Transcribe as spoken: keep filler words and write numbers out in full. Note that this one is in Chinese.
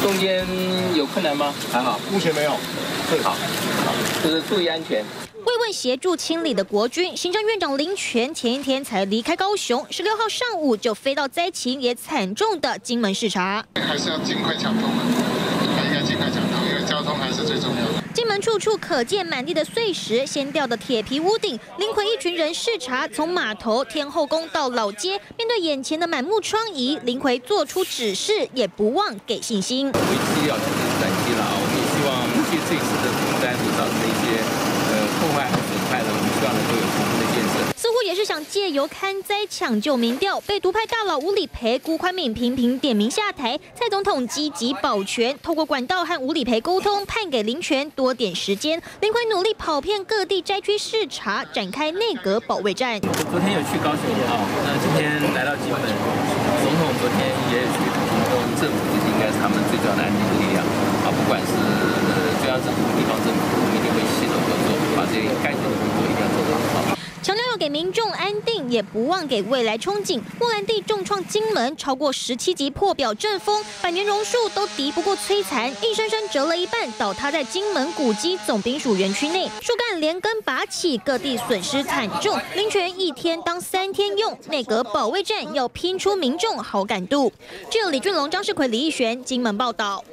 中间有困难吗？还好， 目前没有。 最好，好，就是注意安全。 慰问协助清理的国军行政院长林全前一天才离开高雄，十六号上午就飞到灾情也惨重的金门视察。 还是要尽快抢通了，还应该尽快抢通，因为交通还是最重要的。 金门处处可见满地的碎石，掀掉的铁皮屋顶。林奎一群人视察，从码头、天后宫到老街，面对眼前的满目疮痍，林奎做出指示，也不忘给信心。 危机要斩击了，我们也希望借这次的风灾所造成的一些呃破坏和损害呢，我们希望能够有重新的建设。 似乎也是想借由勘灾抢救民调，被独派大佬吴理培、辜宽敏频频点名下台。蔡总统积极保全，透过管道和吴理培沟通，判给林全多点时间。林奎努力跑遍各地灾区视察，展开内阁保卫战。 昨天有去高雄啊，那今天来到金门，总统昨天也有去屏东，政府这些应该是他们最重要的安定的力量啊，不管是中央政府、地方政府，我们一定会携手合作，把这该做的工作一定要做得很好。 强调要给民众安定，也不忘给未来憧憬。莫兰蒂重创金门，超过十七级破表阵风，百年榕树都敌不过摧残，硬生生折了一半，倒塌在金门古迹总兵署园区内，树干连根拔起，各地损失惨重。林全一天当三天用，内阁保卫战要拼出民众好感度。记者李俊龙、张世奎、李义璇，金门报道。